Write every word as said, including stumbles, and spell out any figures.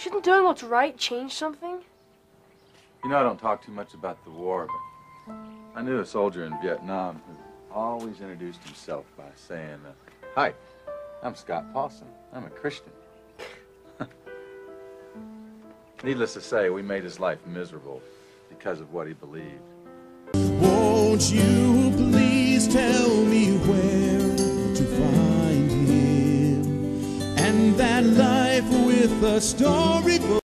Shouldn't doing what's right change something? You know, I don't talk too much about the war, but I knew a soldier in Vietnam who always introduced himself by saying, uh, "Hi, I'm Scott Paulson. I'm a Christian." Needless to say, we made his life miserable because of what he believed. Won't you please tell me where to find him, and that life with a storybook